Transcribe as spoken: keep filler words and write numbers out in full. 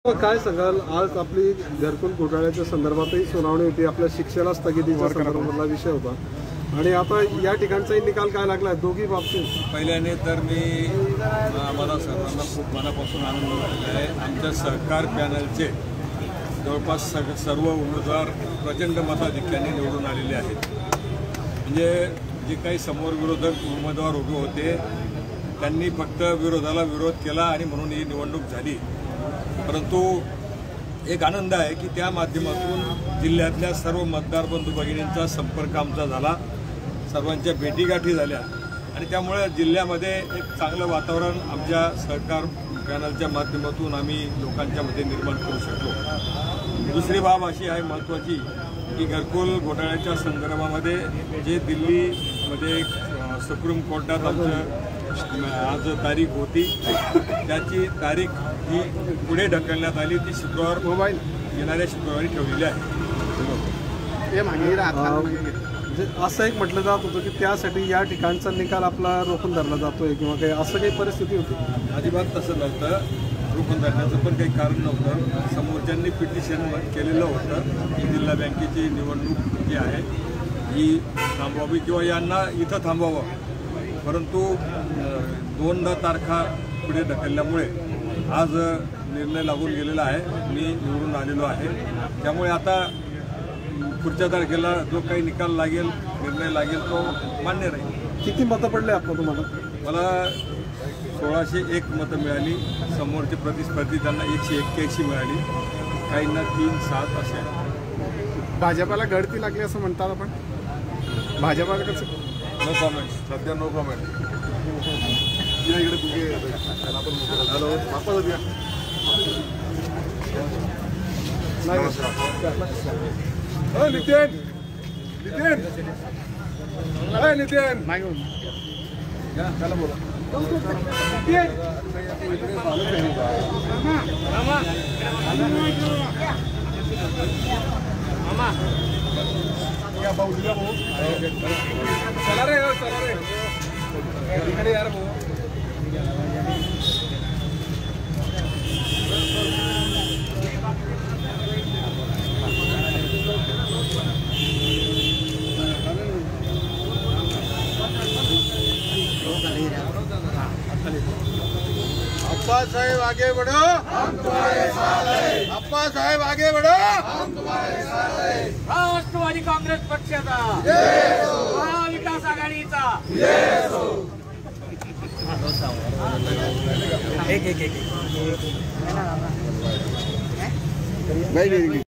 काय सांगाल, आज आपली घरकुल घोटाळ्याच्या संदर्भातही सुनावणी होती, आपल्या शिक्षेला स्थगितीचा संदर्भातला विषय होता आणि आता या ठिकाणचाही निकाल काय लागला दोघी बाबतीत? पहिल्याने तर मी आम्हाला सर्वांना खूप मनापासून आनंद वाटला आहे। आमच्या सहकार पॅनलचे जवळपास सर्व उमेदवार प्रचंड मताधिक्याने निवडून आलेले आहेत। म्हणजे जे काही समोर विरोधक उमेदवार उभे होते त्यांनी फक्त विरोधाला विरोध केला आणि म्हणून ही निवडणूक झाली। परंतु एक आनंद आहे की त्या माध्यमातून जिल्ह्यातल्या सर्व मतदार बंधू भगिनींचा संपर्क आमचा झाला, सर्वांच्या भेटीगाठी झाल्या आणि त्यामुळे जिल्ह्यामध्ये एक चांगलं वातावरण आमच्या सहकार पॅनलच्या माध्यमातून आम्ही लोकांच्या मध्ये निर्माण करू शकलो। दुसरी बाब अशी आहे महत्त्वाची की घरकुल घोटाळ्याच्या संदर्भामध्ये जे दिल्लीमध्ये सुप्रीम कोर्टात आमचं आज तारीख होती त्याची तारीख ही पुढे ढकलण्यात आली, ती शुक्रवार मोबाईल येणाऱ्या शुक्रवारी ठेवलेली आहे। असं एक म्हटलं जात होतं की त्यासाठी या ठिकाणचा निकाल आपला रोखून धरला जातोय किंवा काही असं काही परिस्थिती होती? अजिबात तसं नव्हतं, रोखून धरण्याचं पण काही कारण नव्हतं। समोरच्यांनी पिटिशन केलेलं होतं की जिल्हा बँकेची निवडणूक जी आहे ही थांबवावी किंवा यांना इथं थांबवावं, परंतु दोनदा तारखा पुढे ढकलल्यामुळे आज निर्णय लागून गेलेला आहे। मी निवडून आलेलो आहे, त्यामुळे आता पुढच्या तारखेला जो काही निकाल लागेल, निर्णय लागेल तो मान्य राहील। किती मतं पडले आपलं तुम्हाला? मला सोळाशे एक मतं मिळाली, समोरचे प्रतिस्पर्धी त्यांना एकशे एक्क्याऐंशी मिळाली, काहींना तीन सात असे। भाजपाला गळती लागली असं म्हणतात आपण, भाजपाला कसं? नो कॉमेंट, सध्या नो कॉमेंट। हॅलो वापस द्या नितीन नितीन अरे नितीन नाही त्याला बोला चला रे चला रे इकडे यार भाऊ। अप्पा साहेब आगे बढ़ो, हम तुम्हारे साथ हैं। अप्पा साहेब आगे बढ़ो, हम तुम्हारे साथ हैं। राष्ट्रवादी काँग्रेस पक्षाचा महाविकास आघाडीचा नहीं नहीं